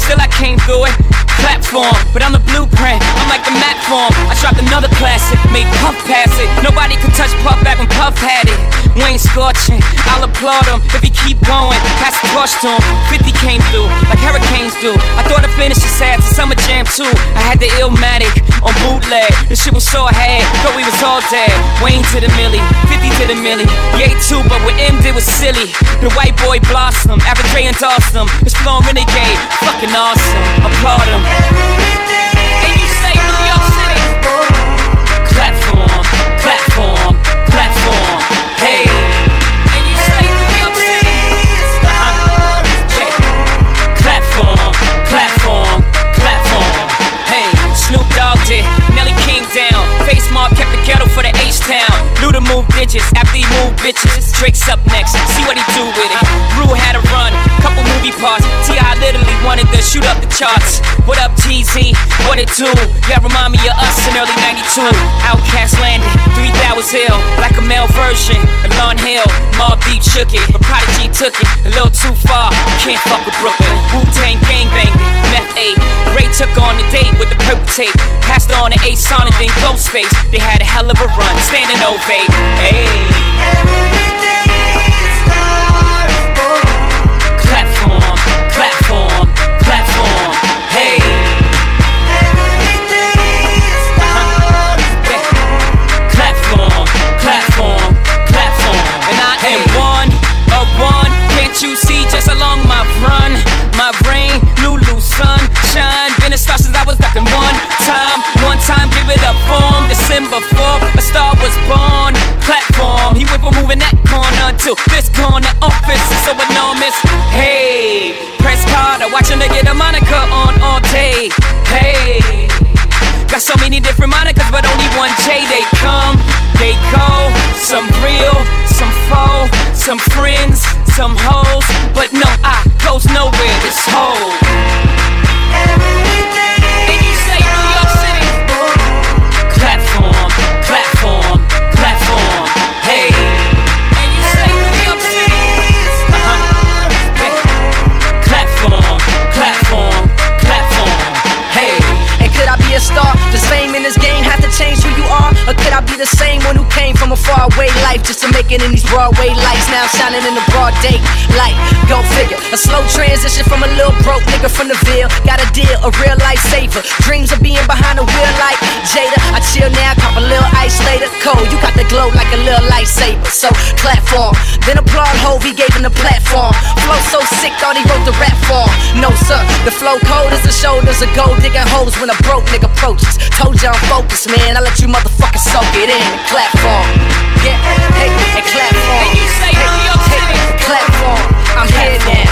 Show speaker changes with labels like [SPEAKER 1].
[SPEAKER 1] still I came through it. Platform, but I'm the blueprint, I'm like the map form. I dropped another classic, made Puff pass it. Nobody could touch Puff back when Puff had it. Wayne scorching, I'll applaud him if he keep going. Pass the torch to him, 50 came through, like hurricanes do. I thought the finish was sad to Summer Jam too. I had the Illmatic on bootleg, the shit was so ahead, thought we was all dead. Wayne to the milli, 50 to the milli. Ye too, but what M did was silly. The white boy blossom, after Dre endorsed him. It's flowing renegade, fucking awesome, applaud him. And you say New York City. Platform, platform, platform. Hey. And you say New York City. Platform, platform, platform. Hey. Snoop Dogg did, Nelly came down. Face Mob kept the ghetto for the H-Town. Luda moved digits after he moved bitches. Drake's up next, see what he do with it. Rue had a run, couple movie parts. T.I. literally wanted to shoot up the charts. What up, TZ? What it do? Y'all remind me of us in early '92. Outkast landed, 3000 Hill, like a male version of Lauryn Hill. Mobb Deep shook it, but Prodigy took it a little too far. Can't fuck with Brooklyn. Wu-Tang gang banged it, Meth 8. Ray took on the date with the purple tape. Passed on to Ace Sonic, then Ghostface. They had a hell of a run, standing ovate. Hey. Platform, platform, platform. Hey. Platform, platform, platform. And I am one of one. Can't you see just along my run? My rain, Lulu, sunshine. Been a star since I was ducking one time, give it up for him. December 4th, a star was born. Platform, he went from moving that corner to this corner. Office is so enormous. Hey, press Carter, watching to get a moniker on all day. Hey, got so many different monikers, but only one J. They come, they go. Some real, some faux, some friends, some hoes. But no, I goes nowhere, this whole. And you say New York City. Platform, platform, platform. Hey. And you say New York City. Platform, platform, platform. Hey.
[SPEAKER 2] And could I be a star? Does fame in this game have to change who you are? Or could I be the same one who came from a faraway life just to make it in these Broadway lights? Now shining in the broad day light. Go figure. A slow transition from a little broke nigga from the Ville. Got a deal, a real life saver. Dreams of being behind the wheel like Jada. I chill now, cop a little ice later. Cold, you got the glow like a little lightsaber. So platform, then applaud Hov, he gave him the platform. Flow so sick, thought he wrote the rap form. No sir, the flow cold as the shoulders of gold digging holes when a broke nigga approaches. Told you I'm focused, man. I let you motherfuckers soak it in. Platform, yeah, hey, and clap for.
[SPEAKER 1] And you say New York City.
[SPEAKER 2] Platform, I'm here now.